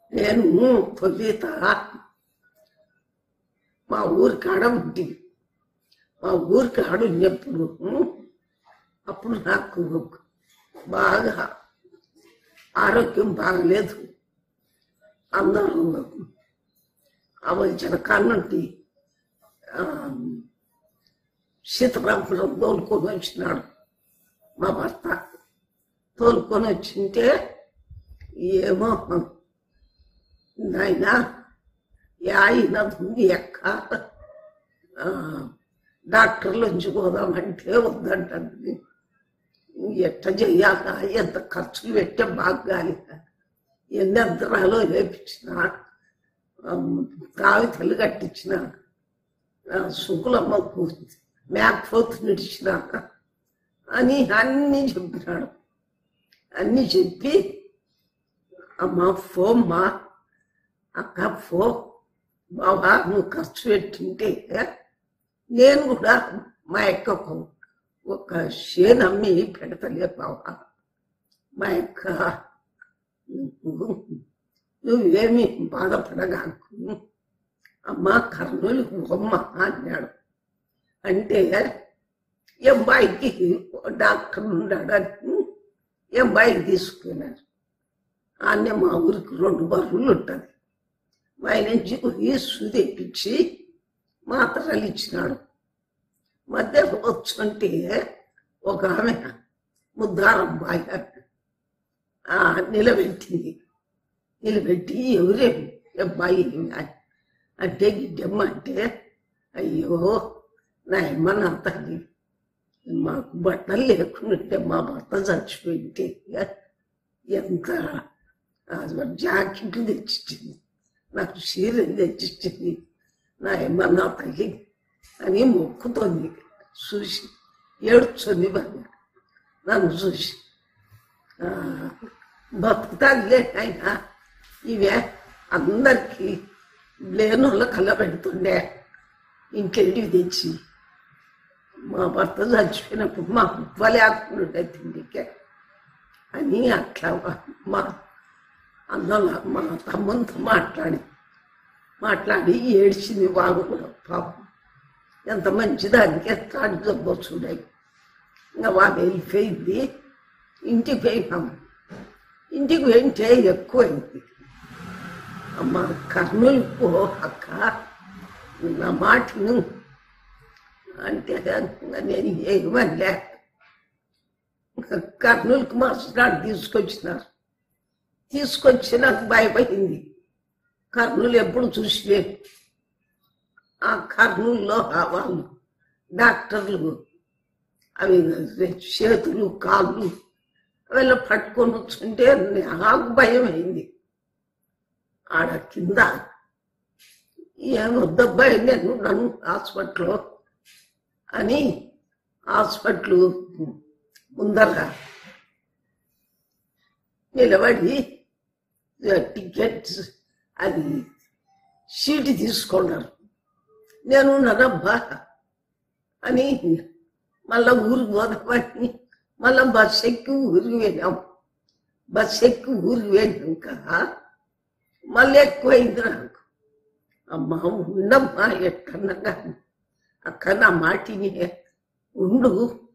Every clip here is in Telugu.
నేను తొలిత మా ఊరి కాడ ఉంటి. మా ఊరి కాడ ఉన్నప్పుడు అప్పుడు నాకు బాగా ఆరోగ్యం బాగలేదు. అందరూ అవసరకాల నుండి సీతారామపురం తోలుకొని వచ్చినాడు. మా భర్త తోలుకొని వచ్చింటే ఏమో నాయన ఆయన ఎక్క డాక్టర్లు ఉంచుకోదామంటే వద్దంటుంది. ఎట్ట చెయ్యాక ఎంత ఖర్చులు పెట్టే బాగాలి. ఎన్ని అంతరాలు వేపించిన, తావితలు కట్టించిన, సుకులమ్మకు మేకపోతు నిడిచిన అని అన్నీ చెప్పినాడు. అన్నీ చెప్పి అమ్మ ఫోమ్మా అక్క ఫో బాబా నువ్వు ఖర్చు పెట్టింటే నేను కూడా మా అక్కకు ఒక షేన్ అమ్మి పెడతలే బాబా. మా అక్క నువ్వేమి బాధపడగాకు అమ్మ కర్నూలు బొమ్మ అన్నాడు. అంటే ఎంబాయికి డాక్టర్ ఉన్నాడని ఎంబాయికి తీసుకున్నారు. ఆమె మా ఊరికి 2 బర్రులు ఉంటుంది. మా నుంచి ఈసు తెప్పించి మాత్రలు ఇచ్చినాడు. మధ్య వచ్చుంటే ఒక ఆమె ముద్దారమ్మాయి నిలబెట్టింది. నిలబెట్టి ఎవరే అబ్బాయి అంటే గిడ్డమ్మ అంటే అయ్యో నా అమ్మ నా తల్లి మాకు బట్టలు లేకుంటే మా భర్త చచ్చిపోయింటే ఎంత జాకెట్లు తెచ్చిచ్చింది, నాకు చీరలు తెచ్చిచ్చింది నా అమ్మ నా తల్లి అని మొక్కుతోంది. చూసి ఏడుచుంది బాగా నన్ను చూసి. బతుకుతాదిలే అయినా ఇవే అందరికీ లేని వాళ్ళ కళ్ళ పెడుతుండే ఇంకెళ్ళి తెచ్చి. మా భర్త చచ్చిపోయినప్పుడు మా ఉప్వలేకుండే తిండికే అని అట్లా మా అందులో మా తమ్ముతో మాట్లాడి ఏడ్చింది. వాళ్ళు కూడా పాపం ఎంత మంచిదానికి ఎత్తాడు జబ్బు చూడాయి. ఇంకా వాళ్ళు వెళ్ళిపోయింది. ఇంటికి పోయినాము. ఇంటికి పోయింటే ఎక్కువైంది. అమ్మ కర్నూలు పో అక్క నా మాటను అంటే నేను ఏమనలే. కర్నూలుకి మరుసనాడు తీసుకొచ్చినారు. తీసుకొచ్చి నాకు భయపడింది. కర్నూలు ఎప్పుడు చూసిలేదు. ఆ కర్నూలులో వాళ్ళు డాక్టర్లు అవి చేతులు కాళ్ళు అవి పట్టుకొని వచ్చుంటే నాకు భయం అయింది. ఆడ కింద ఏమొద్దబ్బాయి నేను నన్ను హాస్పిటల్లో అని హాస్పిటల్ ముందర నిలబడి టికెట్స్ అది సీటు తీసుకున్నారు. నేను నరబ్బా అని మళ్ళా ఊరికి పోదామని మళ్ళా బస్సు ఎక్కి ఊరికి వెళ్ళాం. బస్సు ఎక్కి ఊరికి వెళ్ళాక మళ్ళీ ఎక్కువైంది నాకు. అమ్మ ఉండమ్మా ఎక్కడన్నా కానీ అక్క నా మాటిని ఉండు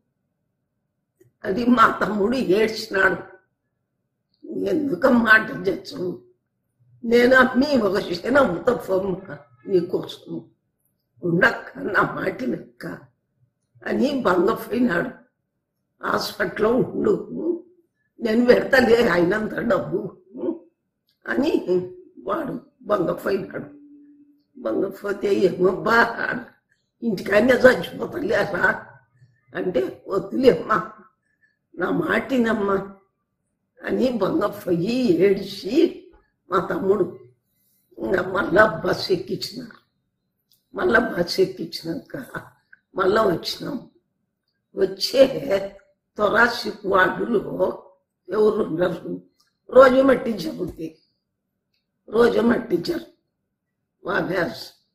అది మా తమ్ముడు ఏడ్చినాడు. ఎందుకు మాట తెచ్చు నేను అమ్మి ఒక విషయం అమ్ముతా పోమ్మ నీకోసం ఉండక్క నా మాటినక్క అని బంగపోయినాడు. హాస్పిటల్లో ఉండు నేను పెడతలే అయినంత డబ్బు అని వాడు బంగపోయినాడు. బంగపోతే ఏమబ్బా ఇంటికన్నా చచ్చిపోతలేరా అంటే వద్దులేమ్మా నా మాటినమ్మా అని బంగపోయి ఏడిచి మా తమ్ముడు మళ్ళా బస్సు ఎక్కించినారు. మళ్ళా బస్సు ఎక్కించినాక మళ్ళా వచ్చినాం. వచ్చే తొరాసిక్ వార్డులో ఎవరు ఉన్నారు. రోజు మట్టించబుద్ది రోజు మట్టించారు. వాళ్ళ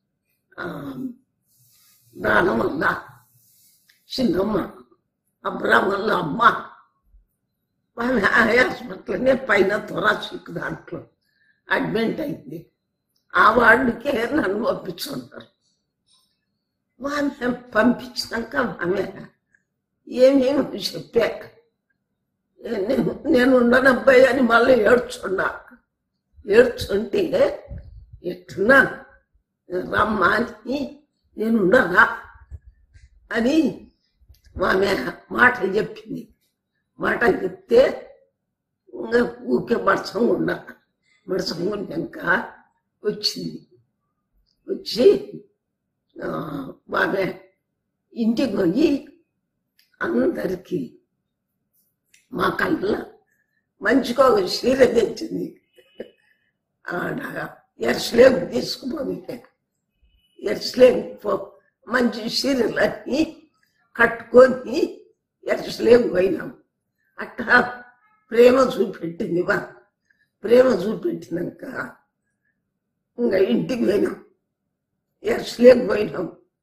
దానం వల్ల చిన్నమ్మ అబ్రాహం వల్ల అమ్మ వాళ్ళ హాస్పిటల్నే పైన తొరాసిక్ దాంట్లో అడ్మిట్ అయింది. ఆ వార్డుకే నన్ను పంపించున్నారు. ఆమె పంపించినాక ఆమె ఏమేమి చెప్పాక నేను ఉండనబ్బాయి అని మళ్ళీ ఏడ్చుంటే ఎట్టున్నా రమ్మా అని నేనుండనా అని ఆమె మాట చెప్పింది. మాట చెప్తే ఇంకా ఊకే మడసంగున్నాక వచ్చింది. వచ్చి ఆమె ఇంటికి పోయి అందరికీ మా కళ్ళ మంచిగా ఒక చీర తెచ్చింది. ఆడ ఎర్స్లేం తీసుకుపోయి ఎర్స్లేం మంచి చీరలన్నీ కట్టుకొని ఎర్స్లేం పోయినాం. అట్లా ప్రేమ చూపెట్టింది. ప్రేమ చూపెట్టినాక ఇంకా ఇంటికి పోయినాం. ఎర్స్లేం పోయినాం.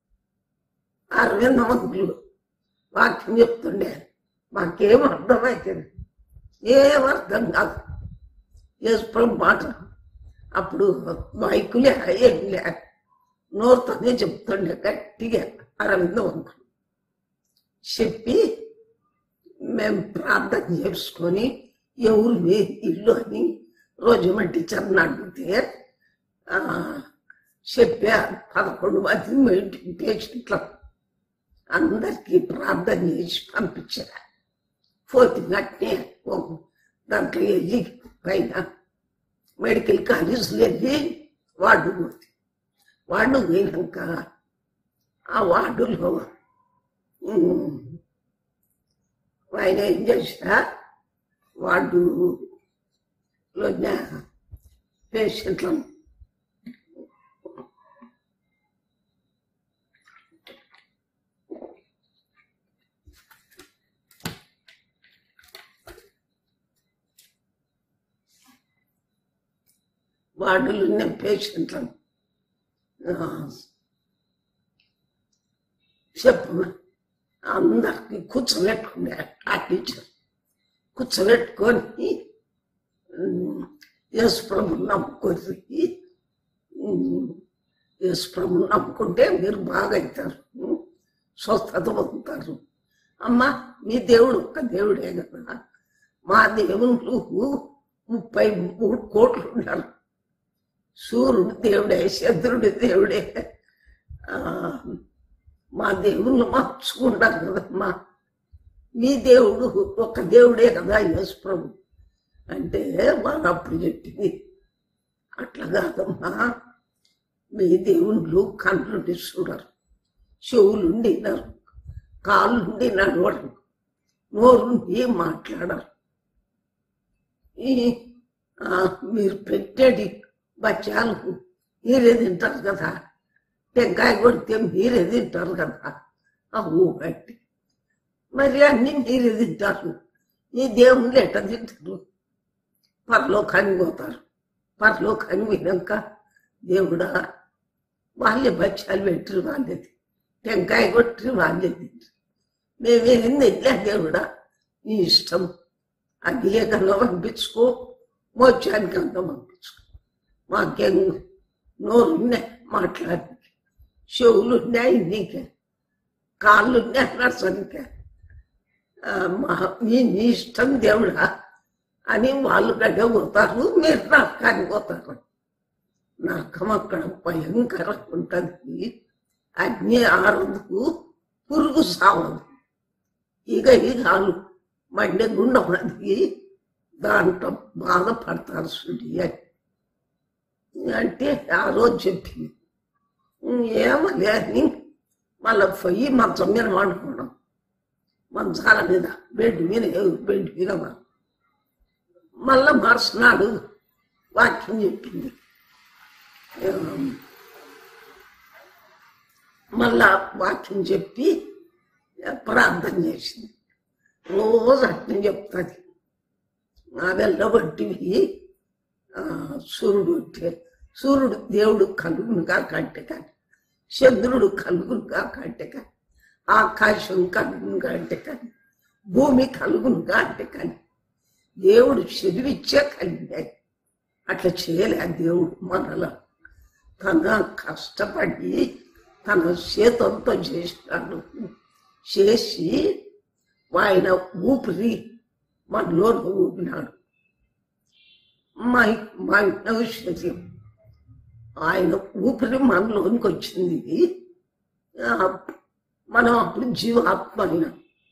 60 మందులు వాక్యం చెప్తుండే. మాకేం అర్థమవుతుంది, ఏం అర్థం కాదు. యేసు మాట అప్పుడు మైకులే ఏమిలే, నోరుతోనే చెప్తుండే గట్టిగా 60 మందులు చెప్పి మేము ప్రార్థన చేసుకొని ఎవరు మీ ఇల్లు అని రోజు మా టీచర్ని అడిగితే చెప్పా 11 మంది మా ఇంటికి పేషెంట్లు అందరికీ ప్రార్థన చేసి పంపించారు. పోతున్నట్టే దాంట్లో వెళ్ళి పైన మెడికల్ కాలేజీలో వెళ్ళి వార్డు పోయినాక ఆ వార్డులో ఆయన ఏం చేసా వార్డులో పేషెంట్లను వార్డులో ఉన్న పేషెంట్లను చెప్పు అందరికి కూర్చోబెట్టుకునే ఆ టీచర్ కూర్చోబెట్టుకొని యేసు ప్రభువుని నమ్ముకొని యేసు ప్రభువుని నమ్ముకుంటే మీరు బాగా అవుతారు, స్వస్థత పొందుతారు. అమ్మా మీ దేవుడు ఒక్క దేవుడే కదా, మా దేవుళ్ళు 33 కోట్లు ఉన్నారు. సూర్యుడు దేవుడే, చంద్రుడి దేవుడే, మా దేవుళ్ళు మార్చుకుంటారు కదమ్మా. మీ దేవుడు ఒక దేవుడే కదా యేసు ప్రభు అంటే వాళ్ళు అప్పుడు చెప్పింది. అట్లా కాదమ్మా, మీ దేవుళ్ళు కళ్ళుండి చూడరు, చెవులుండి వినరు, కాళ్ళుండి నడవరు, నోరుండి మాట్లాడరు. మీరు పెట్టేది బచ్చాలు మీరే తింటారు కదా, టెంకాయ కొడితే మీరే తింటారు కదా, బట్టి మరి అన్ని మీరే తింటారు. ఈ దేవుళ్ళు ఎట్ట తింటారు? పరలోకానికి పోతారు. పరలోకానికి పోయినాక దేవుడా వాళ్ళే బచ్చాలు పెట్టరు, వాళ్ళేది టెంకాయ కొట్టి వాళ్ళే తింటారు. మేమేం తింటా దేవుడా, నీ ఇష్టం, అగ్గిలేకన్నా పంపించుకో, మోక్షానికన్నా పంపించుకో, మాకేం నోరున్నాయి మాట్లాడి, చెవులున్నాయి నీకే, కాళ్ళున్నాయి నడసనికే, నీ ఇష్టం దేవుడా అని వాళ్ళు గడ్డ పోతారు. మీరు నరకానికి పోతారు. నరకం అక్కడ భయంకరంగా ఉంటుంది. అగ్ని ఆరదు, పురుగు సావదు. ఇక వాళ్ళు మండే గుండె ఉన్నది, దాంట్లో బాధపడతారు సుడి అంటే ఆ రోజు చెప్పింది. ఏమో లేని మళ్ళీ పోయి మంచం మీద వండుకోవడం, మంచాల మీద బెడ్ మీద మళ్ళా మరుసనాడు వాక్యం చెప్పింది. మళ్ళా వాక్యం చెప్పి ప్రార్థన చేసింది. రోజు అట్నే చెప్తుంది. నా వెళ్ళబట్టివి సూర్యుడు దేవుడు కలుగునుగా కంటే కానీ, చంద్రుడు కలుగునుగా కంటే కానీ, ఆకాశం కలుగునుగా అంటే కానీ, భూమి కలుగునుగా అంటే కానీ, దేవుడు చెరువిచ్చే కలిగాయి. అట్లా చేయలే దేవుడు మనలో. తన కష్టపడి తన చేతులతో చేసినాడు. చేసి ఆయన ఊపిరి మనలో ఊపినాడు. మా విషయం ఆయన ఊపిరి మనలోనికి వచ్చింది. మనం అప్పుడు జీవాత్మ అయినా.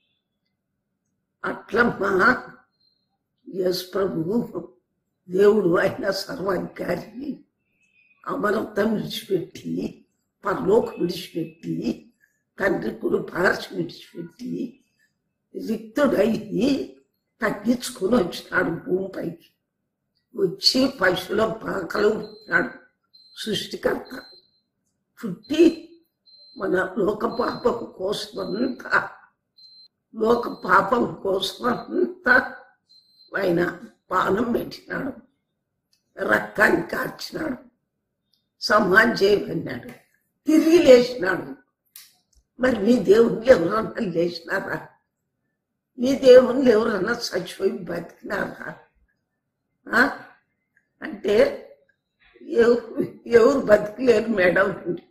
అట్లా మా యేసు ప్రభువు దేవుడు ఆయన సర్వాధికారి. అమరత్వం విడిచిపెట్టి, పరలోకం విడిచిపెట్టి, తండ్రి కుడి పార్శ్వ విడిచిపెట్టి రిక్తుడై తగ్గించుకుని వచ్చినాడు భూమిపైకి. వచ్చి పశువుల పాకలు పుట్టినాడు సృష్టికర్త. పుట్టి మన లోక పాపం కోసమంతా ఆయన పానం పెట్టినాడు, రక్తాన్ని కార్చినాడు, సమాధి చేయమన్నాడు, తిరిగి లేచినాడు. మరి మీ దేవుళ్ళు ఎవరన్నా లేచినారా? మీ దేవుళ్ళు ఎవరన్నా చచ్చిపోయి బతికినారా అంటే ఎవరు బతికలేరు మేడం.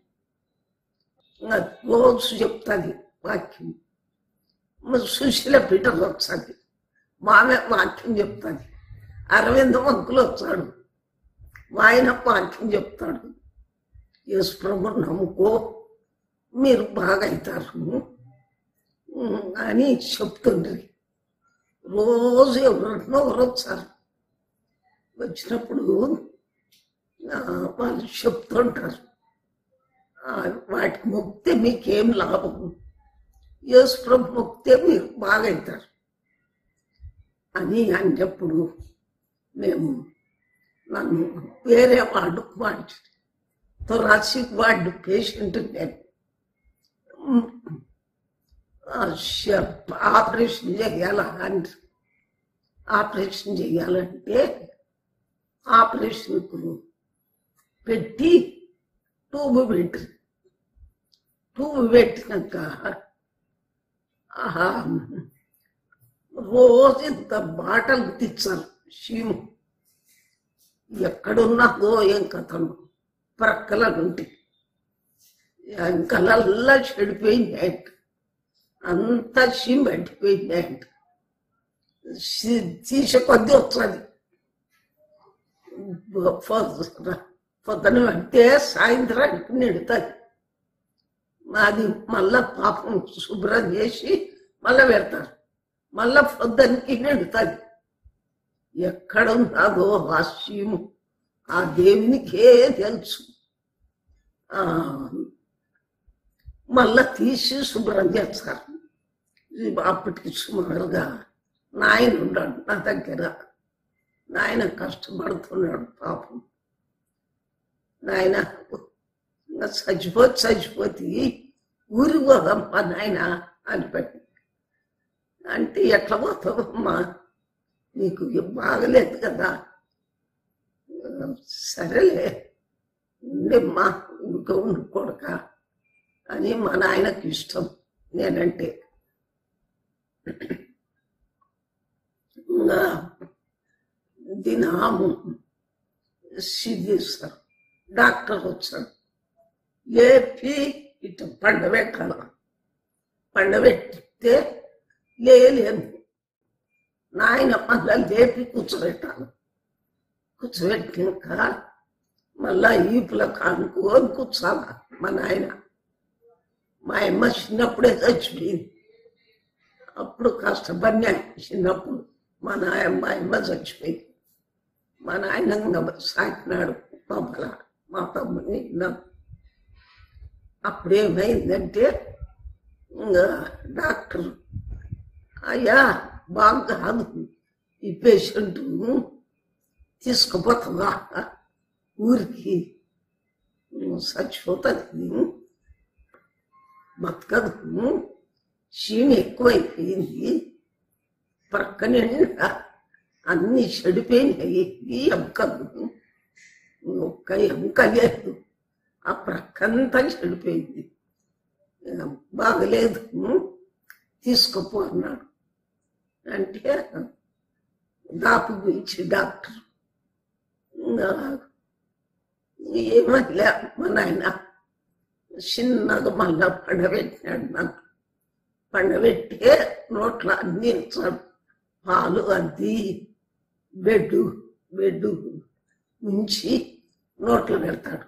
రోజు చెప్తాది వాక్యం. సుశీల పీఠం వస్తుంది, మామే వాక్యం చెప్తాది. అరవింద వంకులు వచ్చాడు, ఆయన వాక్యం చెప్తాడు. యేసు ప్రభు నమ్ముకో మీరు బాగవుతారు అని చెప్తుండ్రి. రోజు ఎవరినో ఎవరు వచ్చారు. వచ్చినప్పుడు వాళ్ళు చెప్తుంటారు, వాటికి మొక్కితే మీకేం లాభం, యేసు ప్రభు మొక్కితే మీరు బాగవుతారు అని అన్నప్పుడు మేము నన్ను వేరే వార్డుకు మార్చి థొరాసిక్ వార్డు పేషెంట్ నేను ఆపరేషన్ చేయాలంటే ఆపరేషన్కు పెట్టి ట్యూబ్ పెట్టినాక రోజు ఇంత బాటలు తెచ్చారు. శీము ఎక్కడున్నదో ఏం కథను ప్రక్కల నుండి అంకలల్లా చెడిపోయింది. అంతా శీము పెట్టిపోయింది. తీసే కొద్ది వచ్చాది. పొద్దున పడితే సాయంత్రానికి నిడుతుంది. అది మళ్ళా పాపం శుభ్రం చేసి మళ్ళా పెడతారు. మళ్ళా పొద్దునికి నిడుతుంది. ఎక్కడ ఉన్నదో హాస్యము ఆ దేవునికే తెలుసు. మళ్ళా తీసి శుభ్రం చేస్తారు. అప్పటికి సుమారుగా నాయన ఉన్నాడు నా దగ్గర. నాయన కష్టపడుతున్నాడు పాపం. నాయన చచ్చిపోతే ఊరికి పోదమ్మా నాయన అని పెట్టి అంటే ఎట్లా పోతావమ్మా, నీకు బాగలేదు కదా, సరేలే ఉండమ్మా కొడుక అని మా నాయనకు ఇష్టం నేనంటే. దినాము సిద్ధిస్తారు. డాక్టర్ వచ్చాడు, లేపి ఇటు పండబెట్టితే లేను. నాయన మళ్ళా లేపి కూర్చోబెట్టాను. కూర్చోబెట్టినాక మళ్ళా ఈపుల కానుకొని కూర్చోాల మా నాయన. మా అమ్మ చిన్నప్పుడే చచ్చిపోయింది. అప్పుడు కష్టపడినా చిన్నప్పుడు. మా అమ్మ చచ్చిపోయింది. మా నాయన సాకినాడు పాపల మా తమ్ముని. అప్పుడేమైందంటే డాక్టర్ అయ్యా బాగా కాదు ఈ పేషెంట్, తీసుకుపోతుందా ఊరికి, చచ్చిపోతుంది, బతకదు, చీని ఎక్కువైపోయింది, ప్రక్కనే అన్ని చెడిపోయినాయి, ఈ ఎముకలు ఒక్క ఎముక లేదు, ఆ ప్రక్కంతా చెడిపోయింది, బాగలేదు, తీసుకుపో అన్నాడు. అంటే దాపు గురించి డాక్టర్ ఇంకా ఏమలే మా నాయన చిన్నగా మళ్ళా పండబెట్టినాడు. నన్ను పండబెట్టే నోట్లో అన్ని ఇచ్చాడు. పాలు అద్ది బెడ్డు ఉంచి నోట్లో పెడతాడు.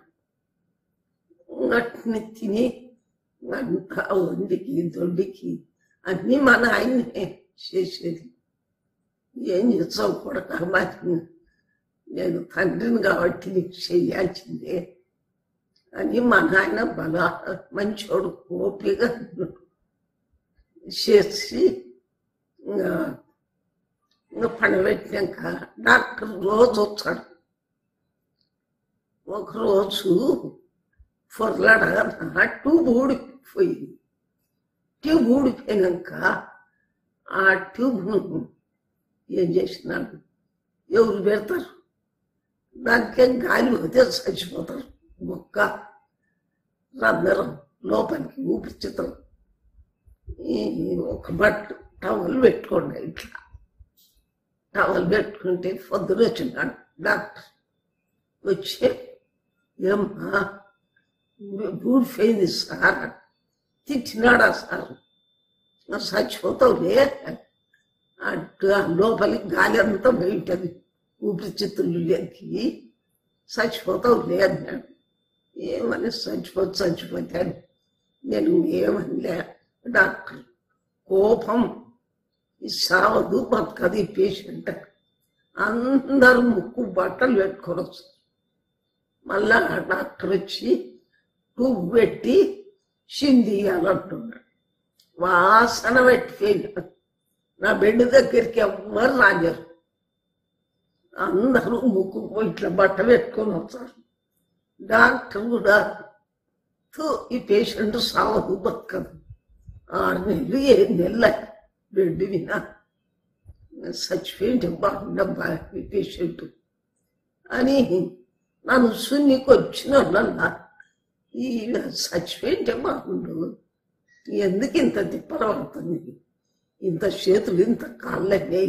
అట్ని తిని అంతా వండికి దొడ్డికి అన్ని మా నాయనే చేసేది. ఏం చేస్తావు కొడక, మరి నేను తండ్రిని కాబట్టి నీకు చెయ్యాల్సిందే అని మా నాయన బలా మంచోడు, ఓపికగా చేసి ఇంకా పండబెట్టినాక డాక్టర్ రోజు వచ్చాడు. ఒకరోజు పొరలాడగా ట్యూబ్ ఊడిపోయింది. ట్యూబ్ ఊడిపోయినాక ఆ ట్యూబ్ను ఏం చేసినాడు, ఎవరు పెడతారు, దానికేం గాలి పోతే చచ్చిపోతారు. మొక్క రంధ్రం లోపలికి ఊపిరితిత్తులు. ఒక బట్టు టవల్ పెట్టుకోండి, ఇట్లా టవల్ పెట్టుకుంటే పొద్దున వచ్చినాడు డాక్టర్. వచ్చి ఏమ్మా ఊడిపోయింది సార్, తిట్టినాడా సార్, చచ్చిపోతావులే, అటు లోపలికి గాలి అంతా బయటది ఊపిరితిత్తులు లేకి, చచ్చిపోతావులే అన్నాడు. ఏమని చచ్చిపోతాను నేను ఏమనిలే. డాక్టర్ కోపం సావదు బతకది పేషెంట్, అందరూ ముక్కు బట్టలు పెట్టుకొని వస్తారు. మళ్ళా డాక్టర్ వచ్చి ట్యూబ్ పెట్టి చిందియాలంటున్నాడు. వాసన పెట్టిపోయినా నా బెడ్ దగ్గరికి ఎవ్వరు రాజారు. అందరూ ముక్కు ఇట్లా బట్ట పెట్టుకొని వస్తారు. డాక్టర్ కూడా ఈ పేషెంట్ సావదు బతకదు, 6 నెలలు 7 నెలల బెడ్ వినా చచ్చిపోయింటే బాగుండబ్బా ఈ పేషెంట్ అని నన్ను సున్నికి వచ్చిన వాళ్ళ ఈ చచ్చిపోయింటే బాగుండు, ఎందుకు ఇంత తిప్పలవుతుంది, ఇంత చేతులు ఇంత కాళ్ళనే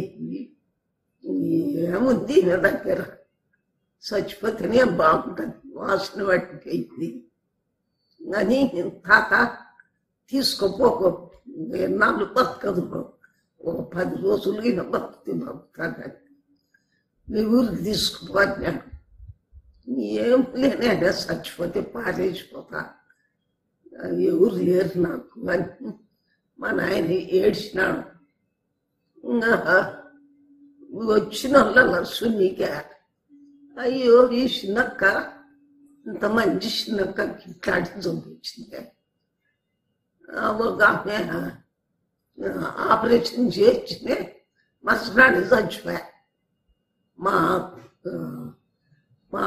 ఏముంది నా దగ్గర, చచ్చిపోతేనే బాగుంటుంది, వాసన పట్టిపోయింది అని తాత తీసుకోపోక ఎన్నాళ్ళు బతకదు, ఒక 10 రోజులు ఈయన బతుకుతాను, నీ ఊరికి తీసుకుపోతున్నాడు. ఏం లేనే చచ్చిపోతే పారేసిపోతా, ఎవరు లేరు నాకు అని మా నాయన ఏడ్చినాడు. ఇంకా వచ్చిన వాళ్ళ సున్నిగా అయ్యో ఈ చిన్నక్క ఇంత మంచి చిన్నక్క ఇట్లాంటి చూపించింది. ఒక ఆమె ఆపరేషన్ చేయించింది, మరుసనాడు చచ్చిపోయా. మా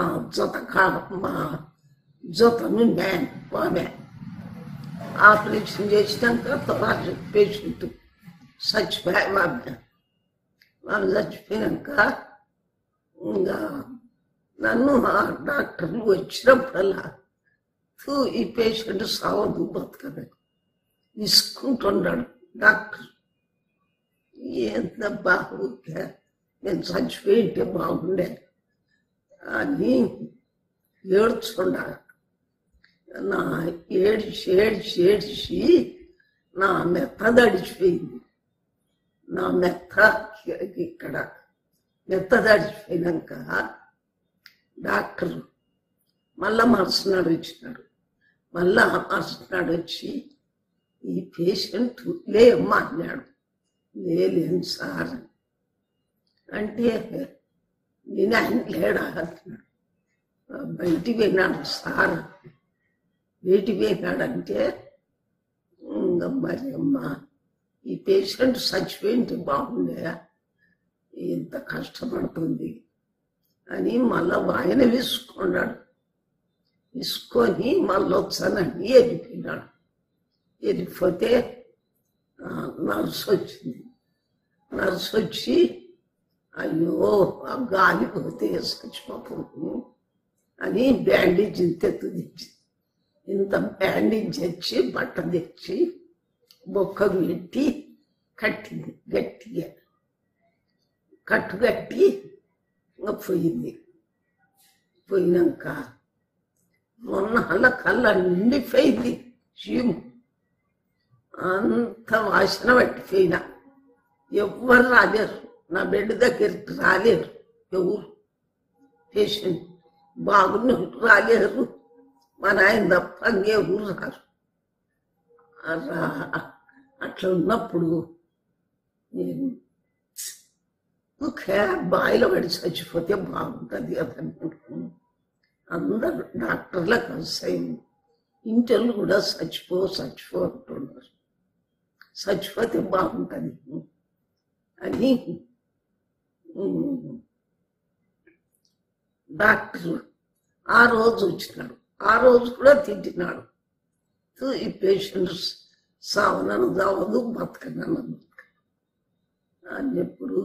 జత నుండి ఆమె ఆపరేషన్ చేసినాక తర్వాత పేషెంట్ చచ్చిపోయా. ఆమె చచ్చిపోయినాక ఇంకా నన్ను ఆ డాక్టర్లు వచ్చినప్పుడల్లా ఈ పేషెంట్ సావదు బతకదు తీసుకుంటున్నాడు డాక్టర్. ఎంత బాగా నేను చచ్చిపోయింటే బాగుండే అని ఏడ్చుకున్నా. నా ఏడ్చి నా మెత్త దడిచిపోయింది. నా మెత్త ఇక్కడ మెత్త దడిచిపోయినాక డాక్టర్ మళ్ళా మరుసనాడు వచ్చినాడు. మళ్ళా మరుసనాడు వచ్చి ఈ పేషెంట్ లేమ్మా అన్నాడు. లేను సార్ అంటే నేను ఆయన లేడా అంటున్నాడు. బయటికి పోయినాడు సార్. బయటికి పోయినాడంటే ఇంకా మరి అమ్మా ఈ పేషెంట్ చచ్చిపోయింటే బాగుండే, ఎంత కష్టపడుతుంది అని మళ్ళా ఆయన విసుకున్నాడు. విసుకొని మళ్ళీ వచ్చానని వెళ్ళిపోయినాడు. వెళ్ళిపోతే నర్సు వచ్చింది. నర్సు వచ్చి అయ్యో ఆ గాలి పోతే చచ్చిపోతుంది అని బ్యాండేజ్ ఇంత తెచ్చి ఇంత బ్యాండేజ్ తెచ్చి బట్ట తెచ్చి బొక్కకు పెట్టి కట్టింది. గట్టిగా కట్టుకట్టి పోయింది. పోయినాక మొన్న కళ్ళ నిండిపోయింది చీము, అంత వాసన పట్టిపోయినా. ఎవ్వరు రాలేరు, నా బెడ్ దగ్గరికి రాలేరు, ఎవరు పేషెంట్ బాగున్న రాలేరు, మా నాయన తప్ప ఎవరు రారు. అట్లా ఉన్నప్పుడు నేను బాయిలో పడి చచ్చిపోతే బాగుంటుంది కదా. అందరు డాక్టర్ల కలిసాయి, ఇంటర్లు కూడా చచ్చిపో అంటున్నారు, చచ్చిపోతే బాగుంటుంది అని డాక్టర్ ఆ రోజు వచ్చినాడు. ఆ రోజు కూడా తింటున్నాడు, ఈ పేషెంట్ సావనను చావదు, బతకనను అన్నప్పుడు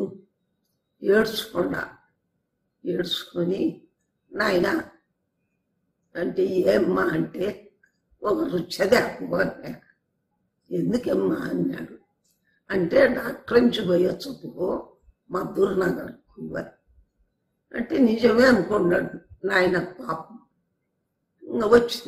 ఏడ్చుకొని నాయన అంటే ఏమ్మా అంటే ఒక రుచదే అన్నా. ఎందుకమ్మా అన్నాడు. అంటే డాక్టర్ నుంచి పోయొచ్చు మద్దూరు నగర్కు అంటే నిజమే అనుకున్నాడు నాయన. పాపం ఇంకా వచ్చిన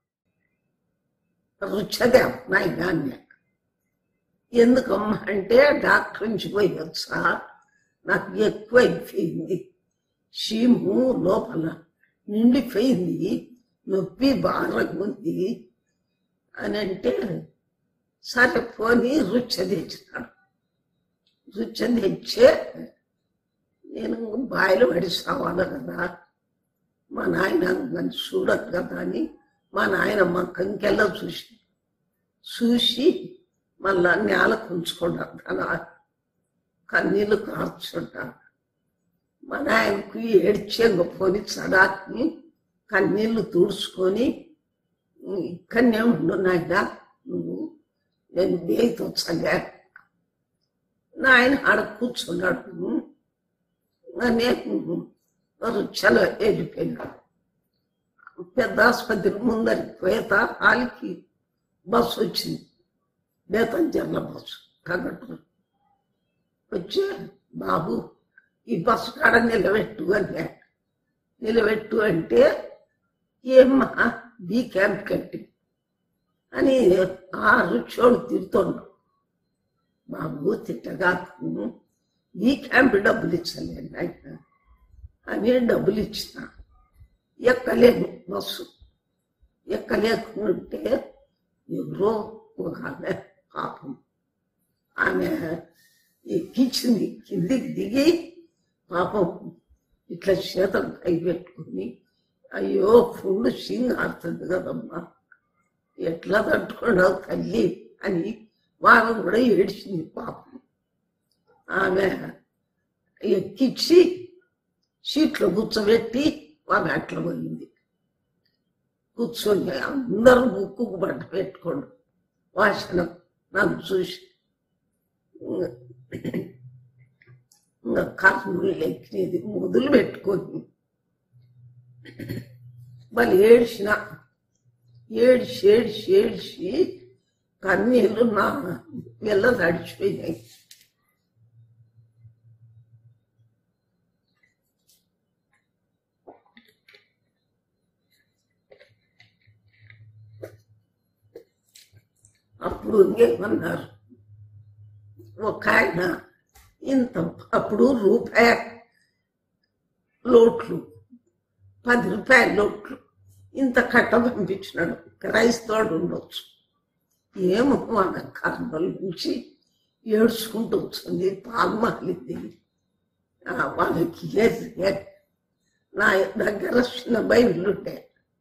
రుచదే నాయన అన్నా. ఎందుకమ్మా అంటే డాక్టర్ నుంచి పోయొచ్చా, నాకు ఎక్కువ అయిపోయింది, చీము లోపల నిండిపోయింది, నొప్పి బాగా ఉంది అని అంటే, సరే పోని రుచి తెచ్చినాడు. రుచి తెచ్చే నేను బాయిలో పడి సావాలి కదా, మా నాయన నన్ను చూడదు కదా అని మా నాయన మా కంకెల్లా చూసి మళ్ళా నేల కుంచుకున్నాడు, అలా కన్నీళ్ళు కార్చుంటాడు. మా నాయనకు ఏడ్చే పోని చడాకి కన్నీళ్లు తుడుచుకొని, ఇక్కడనే ఉండు నాయన నువ్వు, నేను దేనితో చల్లే. నాయన ఆడ కూర్చున్నాడు, నేను రుచలో వెళ్ళిపోయినాడు. పెద్ద ఆసుపత్రి ముందరికి పోయేత హాలికి బస్సు వచ్చింది, బేతంచెర్ల బస్సు కండక్టర్ వచ్చి, బాబు ఈ బస్సు కాడ నిలబెట్టు అన్నా. నిలబెట్టు అంటే ఏమ్మా బీ క్యాంప్ కట్టి అని ఆ రుచోడు తిడుతున్నాడు. బాబు తిట్టగా బీ క్యాంప్ డబ్బులు ఇచ్చలేను ఆయన అని డబ్బులు ఇచ్చిన. ఎక్కలేను బస్సు, ఎక్కలేకుంటే ఎవరో ఒక ఆమె పాపం ఆమె ఎక్కించింది, కిందికి దిగి పాపం ఇట్లా చేతలు కై పెట్టుకుని, అయ్యో ఫుల్ సింగ్ ఆడుతుంది కదమ్మా, ఎట్లా తట్టుకున్నావు తల్లి అని వారం కూడా ఏడ్చింది పాపం. ఆమె ఎక్కించి సీట్లో కూర్చోబెట్టి ఆమె అట్లా పోయింది. కూర్చొని అందరూ ముక్కుకు బట్ట పెట్టుకోండు, వాసన నన్ను చూసి ఇంకా కర్నూలు ఎక్కినది మొదలు పెట్టుకొని వాళ్ళు ఏడ్చి కన్నీళ్ళు నా వెళ్ళ తడిచిపోయినాయి. అప్పుడు ఇంకేమన్నారు, ఒక ఆయన ఇంత అప్పుడు రూపాయ లోట్లు, 10 రూపాయల లోట్లు ఇంత కట్ట పంపించినాడు. క్రైస్తవుడు ఉండొచ్చు, ఏమో మన కర్మల నుంచి ఏడ్చుకుంటూ వచ్చింది, పాల్మాలింది. వాళ్ళకి నా దగ్గర చిన్న బైబిల్ ఉండే,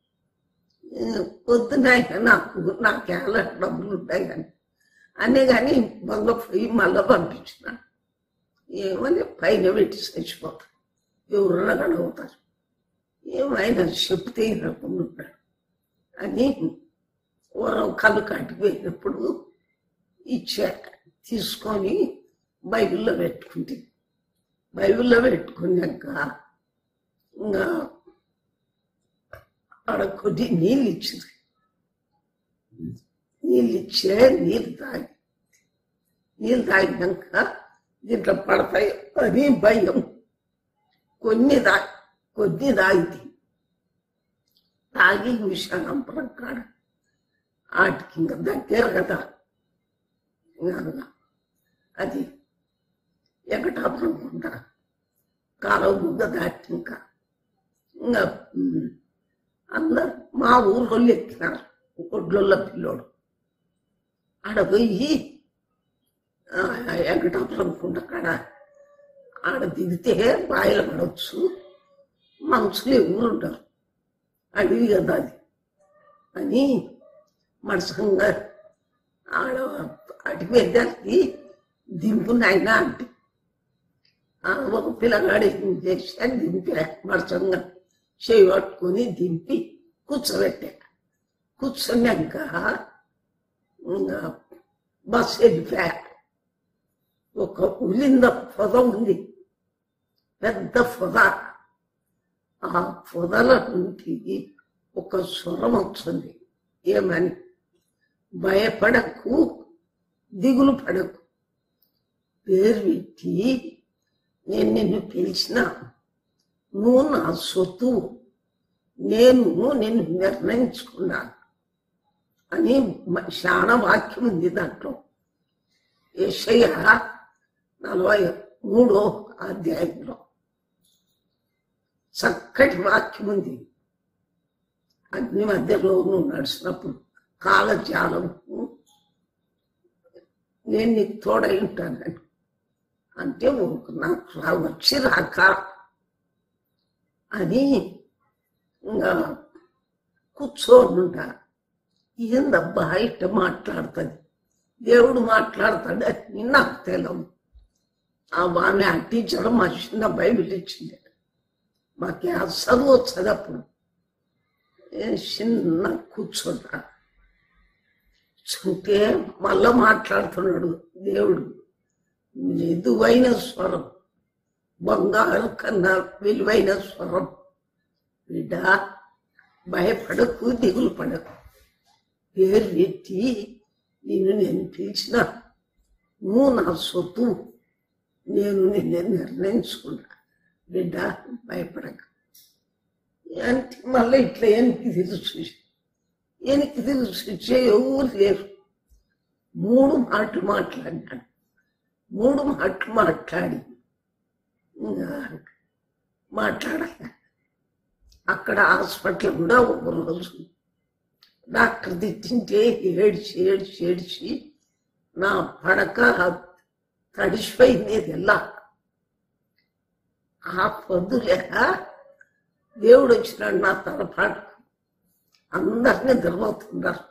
పొద్దున నాకేళ్ళ డబ్బులు ఉంటాయి కానీ అనే కానీ మళ్ళీ పోయి మళ్ళీ పంపించిన. ఏమని పైన పెట్టి చచ్చిపోతారు, ఎవరన్నా గడవుతారు, ఏమైనా చెప్తే వినకుండా అని కళ్ళు కాటిపోయినప్పుడు ఇచ్చా, తీసుకొని బైబిల్లో పెట్టుకుంటే, బైబిల్లో పెట్టుకున్నాక ఇంకా ఆడ కొద్ది నీళ్ళు ఇచ్చింది. నీళ్ళు తాగినాక దీంట్లో పడతాయి అని భయం. కొద్ది తాగింది, తాగి విశాలంపురం కాడ వాటికి ఇంకా దగ్గర కదా అది ఎగటాపురం కాలువ బుగ్గ దాటి ఇంకా అందరు మా ఊళ్ళో ఎక్కినారు ఒడ్ల పిల్లోడు ఆడ పోయి ఎగటాపురం కుండ కాడ ఆడ దిగితే బాయిల పడవచ్చు మనుషులు ఎవరు ఉంటారు అడివి కదా అది అని మనసంగా ఆడ అటు పెద్దకి దింపు నాయన అంటే ఒక పిల్లగాడు ఏం చేసి దింపా మనసంగా చేయి పట్టుకొని దింపి కూర్చోబెట్టా కూర్చున్నాక బస్సు వెళ్ళిపోయా ఒక ఉలింద పొద ఉంది పెద్ద పొద ఆ పొదల నుండి ఒక స్వరం వచ్చింది ఏమని భయపడకు దిగులు పడకు పేరు పెట్టి నేను నిన్ను పిలిచిన నువ్వు నా సొత్తు నేను నిన్ను నిర్ణయించుకున్నాను అని చాలా వాక్యం ఉంది దాంట్లో యెషయా 43వ అధ్యాయంలో చక్కటి వాక్యం ఉంది అగ్ని మధ్యలో నువ్వు నడిచినప్పుడు కాలజాలం నేను నీకు తోడై ఉంటానని అంటే నాకు వచ్చి రాక అని ఇంకా కూర్చోనుంటా ఏందబ్బా ఇట్ట మాట్లాడుతుంది దేవుడు మాట్లాడతాడు అని నాకు తెలియదు వాడిని ఆ టీచర్ మా చిన్న బైబిల్ ఇచ్చింది మాకు ఆ చదువు వచ్చేది అప్పుడు చిన్న కూర్చుంటా చుంటే మళ్ళా మాట్లాడుతున్నాడు దేవుడు మృదువైన స్వరం బంగారు కన్నా విలువైన స్వరం బిడ్డ భయపడకు దిగులు పడకు పేరు పెట్టి నేను పిలిచిన నువ్వు నా సొత్తు నేను నిన్ను నిర్ణయించుకున్నా బిడ్డ భయపడక అంటే మళ్ళీ ఇట్లా వెనక్కి తెలిసి ఎవరు లేరు 3 మాటలు మాట్లాడినాడు 3 మాటలు మాట్లాడి మాట్లాడాలి అక్కడ హాస్పిటల్ కూడా ఒక రోజు డాక్టర్ తిట్టింటే ఏడ్చి నా పడక తడిసిపోయింది ఎలా ఆ పొద్దులేక దేవుడు వచ్చినాడు నా తలపాటు అందరినీ నిద్రపోతున్నారు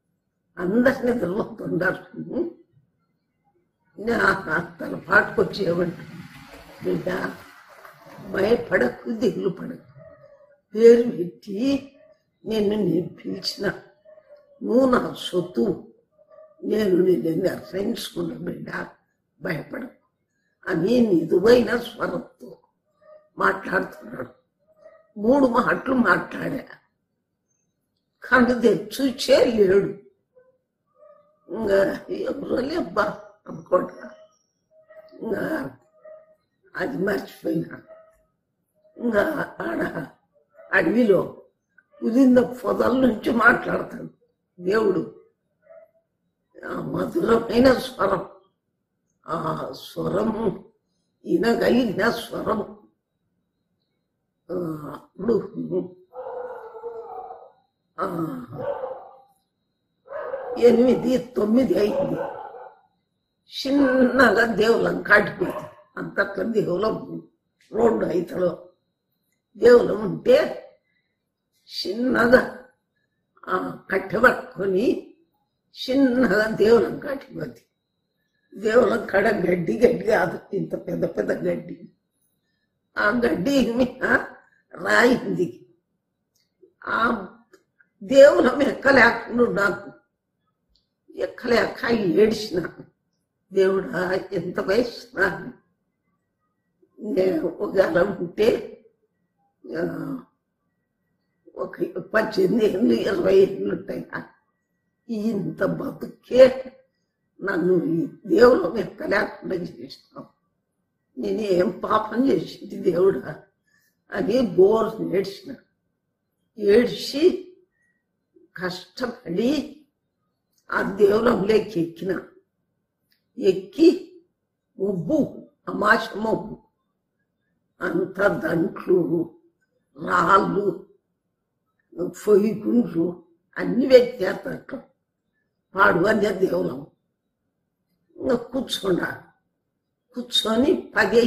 నా తలపాటుకు వచ్చేవంట బిడ్డ భయపడకు దిగులు పడకు పేరు పెట్టి నేను పిలిచిన నువ్వు నా సొత్తు నేను నిన్ను నిర్ణయించుకున్న బిడ్డ భయపడకు అని నిదువైన స్వరంతో మాట్లాడుతున్నాడు 3 మాటలు మాట్లాడా కళ్ళు తెచ్చూచే లేడు ఇంకా ఎవరో లేబ్బా అనుకుంటా ఇంకా అది మర్చిపోయినా ఇంకా ఆడ అడవిలో ఉదింద పొదల నుంచి మాట్లాడతాడు దేవుడు మధురమైన స్వరం ఆ స్వరము వినగలిగిన స్వరం అప్పుడు 8-9 అయింది చిన్నగా దేవులం కాటిపోయింది అంతట్లో దేవులం రోడ్డు అయితలో దేవులం ఉంటే చిన్నగా కట్టబట్టుకొని చిన్నగా దేవులం కాటిపోద్ది దేవులం కాడ గడ్డి కాదు ఇంత పెద్ద గడ్డి ఆ గడ్డి మీద రాయింది ఆ దేవులం ఎక్కలేకుండా నాకు ఎక్కలేక ఏడిచిన దేవుడా ఎంత వయసు నేను ఒకవేళ ఉంటే ఒక 18 ఏళ్ళు 20 ఏళ్ళు ఉంటాయి ఇంత బతుకే నన్ను ఈ దేవుడు ఎక్కలేకుండా చేసినావు నేను ఏం పాపం చేసింది దేవుడా అని బోర్ నేర్చిన ఏడ్చి కష్టపడి ఆ దేవులంలోకి ఎక్కిన ఎక్కి ఉబ్బు అమాశమబ్బు అంత దంట్లు రాళ్ళు పొయ్యి గుండ్లు అన్ని వ్యక్తి పాడువన్య దేవులం ఇంకా కూర్చొని 10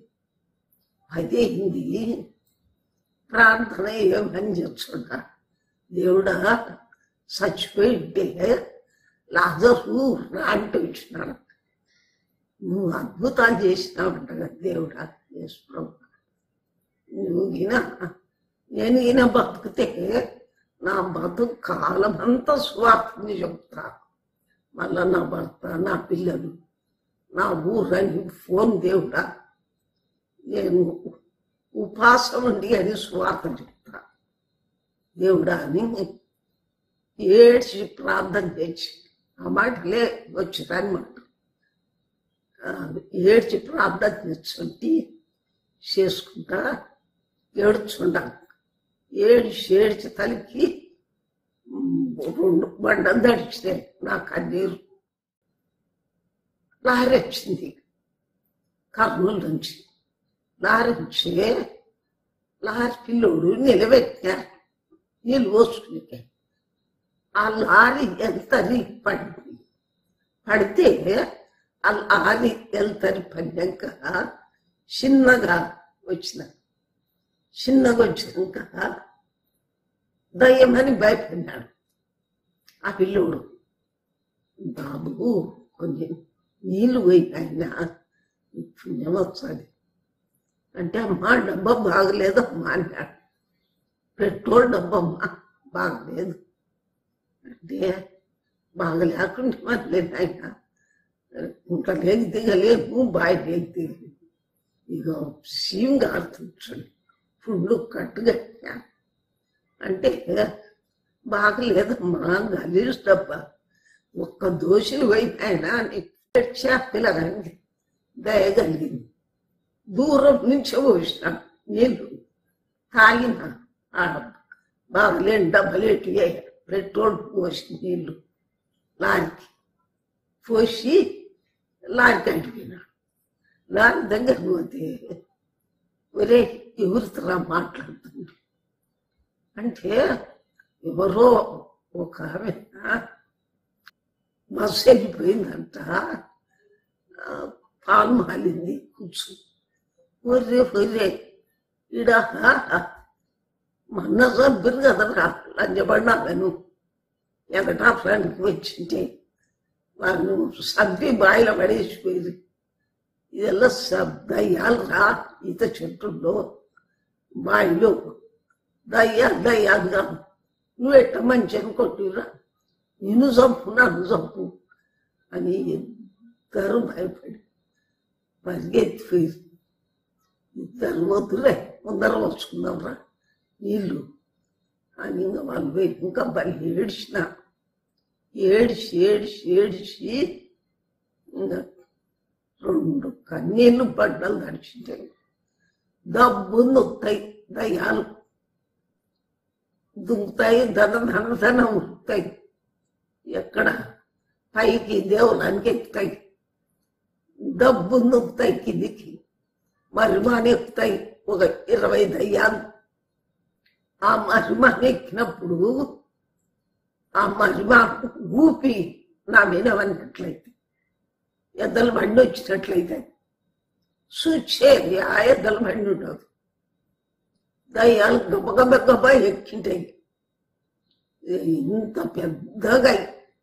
అయింది ప్రార్థన ఏమని చెప్తుంటా దేవుడా చచ్చిపోయింటే లాజరు రా అంటే వచ్చినాడు నువ్వు అద్భుతాలు చేసినావంట కదా దేవుడా యేసు నువ్వు నేను ఈయన బతుకుతే నా బతుకు కాలమంతా స్వార్థని చెప్తా మళ్ళా నా భర్త నా పిల్లలు నా ఊరని ఫోన్ దేవుడా నేను ఉపాసం ఉండి అని స్వార్థ చెప్తా దేవుడా అని ఏడ్చి ప్రార్థన చేసి ఆ మాటలే వచ్చిందనమాట ఏడ్చి ప్రార్థన చేస్తుంటే చేసుకుంటా ఏడ్చుండా ఏడ్చి తలికి 2 బండలు దడిచినాయి నా కన్నీరు లారీ వచ్చింది కర్నూలు నుంచి లారీ వచ్చి లారీ పిల్లోడు నిలబెట్టారు నీళ్ళు పోసుకునే ఆ లారీ వెళ్తని పడితే ఆ లారీ వెళ్తని పడినాక చిన్నగా వచ్చినాక దయ్యమని భయపడినాడు ఆ పిల్లోడు బాబు కొంచెం నీళ్ళు పోయినాయన పుణ్యం వస్తుంది అంటే అమ్మా డబ్బా బాగలేదమ్మా అన్నాడు పెట్రోల్ డబ్బమ్మా బాగలేదు అంటే బాగలేకుండా మళ్ళీ ఆయన ఇంకా లేక దిగలేము బాయ్ లేక దిగలేదు ఇక సీమ్ గారుతుంటాడు ఫుడ్లు కట్టుగా అంటే బాగలేదమ్మా గలీజ్ డబ్బా ఒక్క దోషులు పోయినాయన పిల్లగానికి దయగలిగింది దూరం నుంచి పోసినాం నీళ్ళు తాగిన బాగలేని డబ్బలేటి పెట్రోల్ పోసి నీళ్ళు లారీకి పోసి లారీకి అడిగినాడు లారీ దగ్గర పోతే ఒరే ఎవరితో మాట్లాడుతుంది అంటే ఎవరో ఒక ఆమె బస్సు వెళ్ళిపోయిందంట పాలు మాలింది ఒర్రే ఇడ మొన్న సభ్యులు కదరా లంచబడినా నేను వెంకటాపురానికి వచ్చింటే వాళ్ళు సబ్బి బాయిలో పడేసిపోయింది ఇదెల్లా దయ్యాలు రా ఈత చెట్టుల్లో బాయిలో దయ్యాలుగా నువ్వు ఎట్ట మంచి అనుకుంటురా నిన్ను చంపు నన్ను చంపు అని ఇద్దరు భయపడి పరిగెత్తిపోయి ఇద్దరు వద్దులే ముందర వచ్చుకుందాంరా నీళ్ళు అని ఇంకా వాళ్ళు పోయి ఇంకా బలి ఏడ్చిన ఏడ్చి ఇంకా 2 కన్నీళ్ళు బట్టలు తడిచింటాయి డబ్బు నొక్కుతాయి దయ్యాలు దుంకుతాయి ధన ఉరుకుతాయి ఎక్కడ పైకి దేవులానికి ఎక్కుతాయి డబ్బు నొక్కుతాయి కిందికి మరిమాని ఎక్కుతాయి ఒక 20 దయ్యాలు ఆ మరిమాని ఎక్కినప్పుడు ఆ మరిమా ఊపి నా మీద అన్నట్లయితే ఎద్దల బండి వచ్చినట్లయితే చూచేది ఆ ఎద్దల బండి ఉండదు దయ్యాలు గబ ఎక్కింటాయి ఇంత పెద్దగా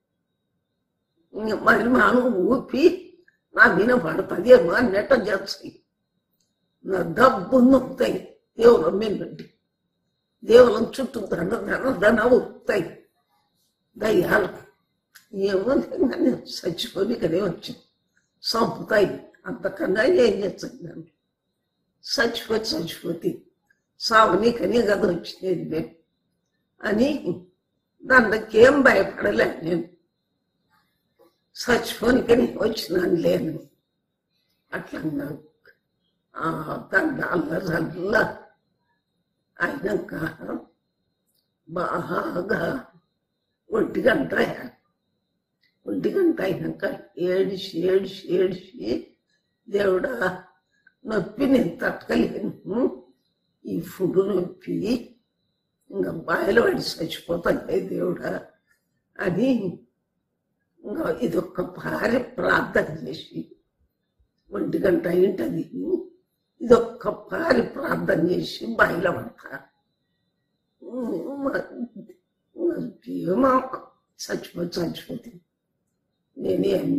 మరి మనం ఊపి నా మీద పడుతుందేమో అన్నట్టు చేస్తాయి నా డబ్బు నొక్కుతాయి దేవులం మీనండి దేవులం చుట్టూ దండ ఊపుతాయి దయ్యాలు ఏమో చచ్చిపోయి ఇక్కడే వచ్చింది చంపుతాయి అంతకన్నా ఏం చేస్తుంది నన్ను చచ్చిపోతే సావునికని కదా వచ్చినది మేము అని దానికేం భయపడలే నేను చచ్చిపోనికని వచ్చినాను లేను అట్లా దండాల అయినాక బాగా 1 గంట అయినాక ఏడిసి దేవుడా నొప్పి నేను తట్టుకలేను, ఈ ఫుడ్ నొప్పి ఇంకా బాయిలో పడి చచ్చిపోతాయి దేవుడా అని ఇంకా ఇదొక్క పారి ప్రార్థన చేసి 1 గంట అయింటది, ఇదొక్క పారి ప్రార్థన చేసి బాయిలో పడతా. ఏమో చచ్చిపోతే నేనేం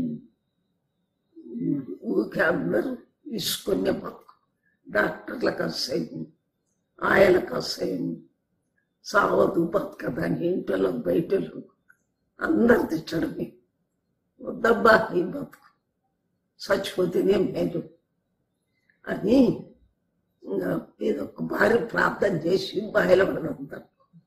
ఊరికే అందరూ తీసుకునే బతుకు, డాక్టర్లకు అసహ్యం, ఆయనకు అసహ్యం, సావదు బతకదని ఇంట్లో బయటలు అందరు తెచ్చడమే. వద్దబ్బా ఈ బతుకు, చచ్చిపోతేనే మేలు అని ఇంకా ఇదొక భారీ ప్రార్థన చేసి బయలుపడడం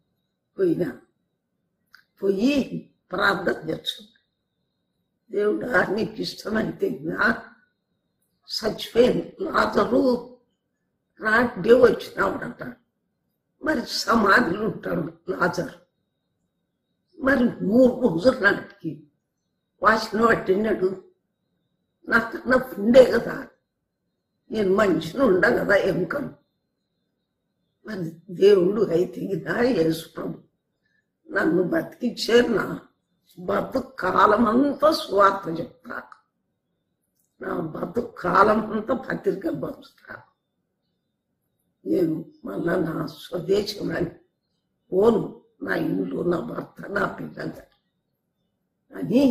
పోయి ప్రార్థన చేస్తుంది. దేవుడా నీకు ఇష్టమైతే చచ్చిపోయింది లాజరు రాడ్డే వచ్చినావుడట, మరి సమాధిలో ఉంటాడు లాజరు. మరి 3 రోజుల నాటికి వాసన పట్టినాడు, నాకన్నా ఉండే కదా, నేను మనిషిని ఉండ కదా ఎముకను. మరి దేవుడు అయితే యేసు ప్రభు నన్ను బతికిచ్చారు, నా బతుకు కాలమంతా స్వార్థ చెప్తా, నా బతుకు కాలమంతా పత్రిక పంచుతా. నేను మళ్ళా నా స్వదేశమని పోను, నా ఇల్లు, నా భర్త, నా పిల్లలు అని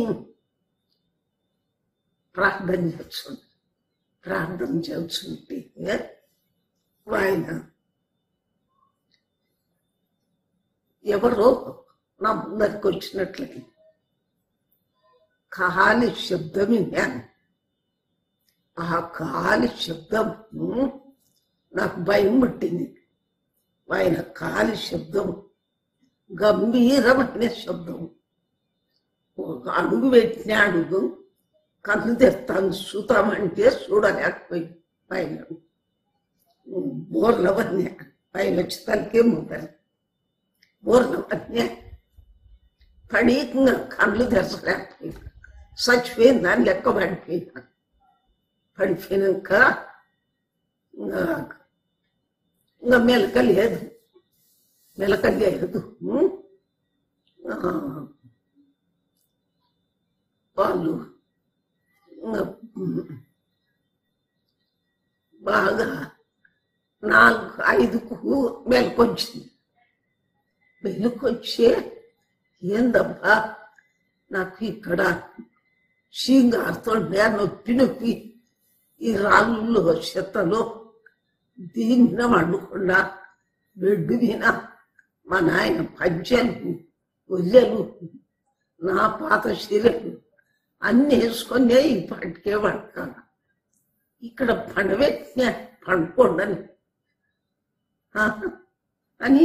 ప్రార్థన చేస్తుంటే ఆయన ఎవరో నా ముందరికి వచ్చినట్లయింది. కాలి శబ్దం విన్నాను. ఆ కాలి శబ్దం నాకు భయం పట్టింది. ఆయన కాలి శబ్దం గంభీరమైన శబ్దం. ఒక అడుగు పెట్టిన అడుగు కన్ను తెస్తాను చూతామంటే చూడలేకపోయి పైన బోర్లవన్నీ పైన వచ్చి తలకే ముందర బోర్లవన్నీ పడీకంగా కళ్ళు తెరచలేకపోయినా చచ్చిపోయింది దాన్ని లెక్క పడిపోయినాక ఇంకా మెలక లేదు వాళ్ళు బాగా 4-5కు మెలకొచ్చింది. మెలకొచ్చే ఏందబ్బా నాకు ఇక్కడ సింగారుతుండే నొప్పి ఈ రాళ్ళలో చెత్తలో దీన్ని వండకుండా బెడ్డు మీద మా నాయన పంచెలు ఒల్లెలు నా పాత చీరలు అన్ని వేసుకొని ఈ పాటికే పడతాను. ఇక్కడ పండబెట్టిన పండుకోండని అని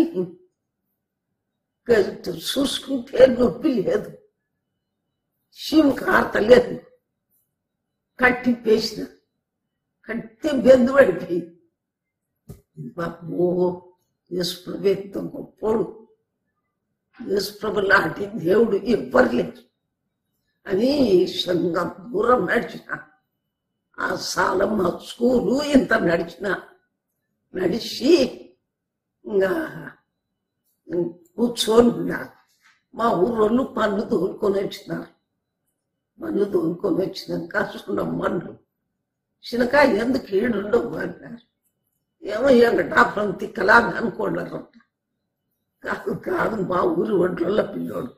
చూసుకుంటే నొప్పి లేదు, సింకార్తలేదు. కట్టిపేసిన కట్టి బెందు పడిపోయి బాబో యేసుప్రభు ఎంత గొప్పోడు, యేసుప్రభు లాంటి దేవుడు ఎవ్వరు లేదు అని సంగం దూరం నడిచిన. ఆ సాలమ్మ స్కూలు ఇంత నడిచి ఇంకా కూర్చొని ఉన్నారు. మా ఊరోళ్ళు పన్ను తోలుకొని వచ్చినారు. పన్ను తోలుకొని వచ్చినాక సున్నమ్మన్ను చిన్నకాయ ఎందుకు ఈడుండవు అన్నారు. ఏమో ఎంగటాపురం తిక్కలా అనుకోండారు. కాదు మా ఊరి ఒంట్ల పిల్లోడు,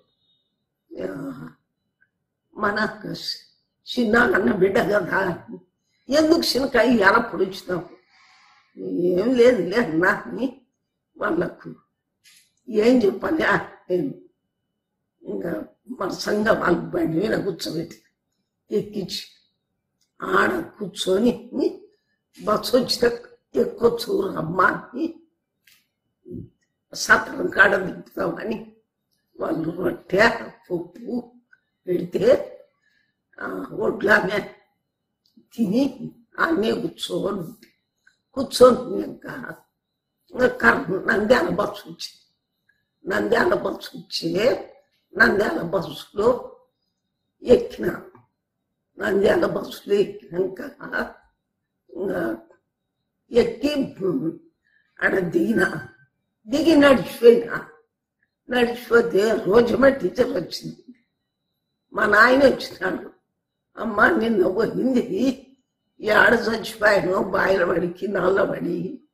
మన చిన్న అన్న బిడ్డ కదా, ఎందుకు చిన్నకాయ ఎలప్పుడు వచ్చినావు? ఏం లేదు అన్నా అని వాళ్ళకు ఏం చెప్పాలి. నేను ఇంకా మన సంఘం వాళ్ళ బండి మీద కూర్చోబెట్టి ఎక్కించి ఆడ కూర్చొని బస్సు వచ్చిన ఎక్కొచ్చు అమ్మా అని సత్రం కాడ దింపుతామని వాళ్ళు రొట్టె పప్పు పెడితే ఒడ్లామే తిని ఆమె కూర్చొని ఇంకా నంద్యాల బస్సు వచ్చింది. నంద్యాల బస్సు వచ్చి నంద్యాల బస్సులో ఎక్కిన. నంద్యాల బస్సులో ఎక్కినాక ఎక్కి ఆడ దిగి నడిచిపోతే రోజుమే టీచర్ వచ్చింది. మా నాయన వచ్చినాడు. అమ్మ నిన్న పోయింది, ఏడ చచ్చిపోయాను, బాయిల పడికి నల్లబడి.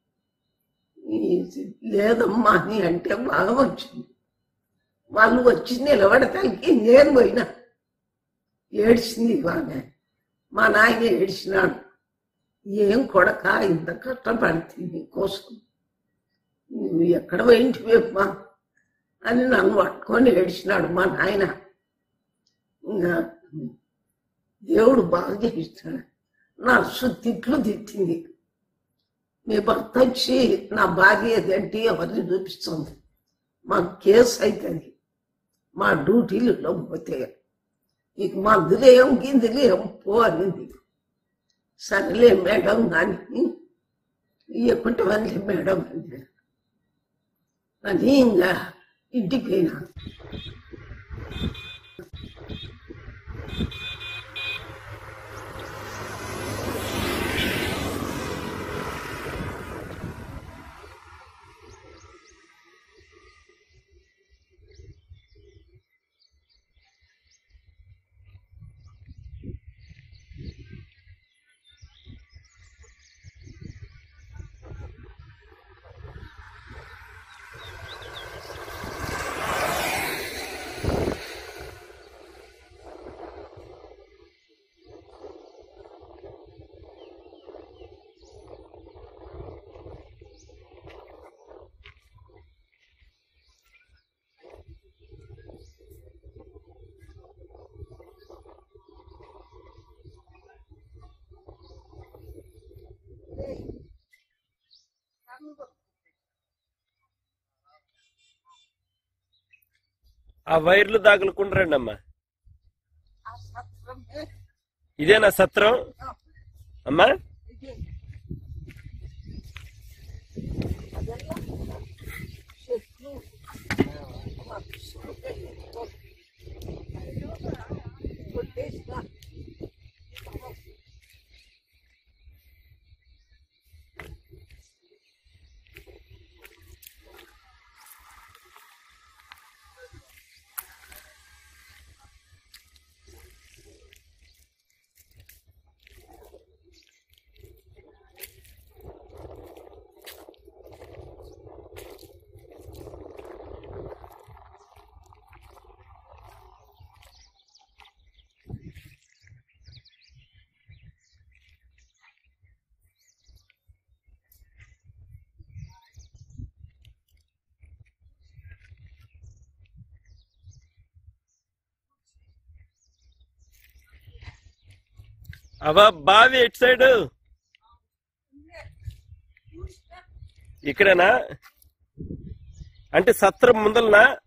లేదమ్మా అని అంటే బాగా వచ్చింది. వాళ్ళు వచ్చి నిలబడతానికి నేను పోయినా. ఏడ్చింది బాగా. మా నాయన ఏడ్చినాడు. ఏం కొడక ఇంత కష్టపడితే నీకోసం, నువ్వు ఎక్కడ పోయింటివేమ్మా అని నన్ను పట్టుకొని ఏడ్చినాడు మా నాయన. ఇంకా దేవుడు బాగా చేయిస్తాడు. నర్సు తిట్లు తిట్టింది. మీ భర్త వచ్చి నా భార్య ఏదంటే ఎవరిని చూపిస్తుంది, మాకు కేసు అవుతుంది, మా డ్యూటీలలో పోతే ఇక మందులేం గిందులేం పో అనింది. సరేలే మేడం కానీ ఎప్పటి వాళ్ళే మేడం అంది. అని ఇంకా ఇంటికి పోయినా. ఆ వైర్లు దాగులుకుంటారండి అమ్మా. ఇదేనా సత్రం అమ్మా? అవా బావి ఎటు సైడ్? ఇక్కడేనా? అంటే సత్రం ముందలనా?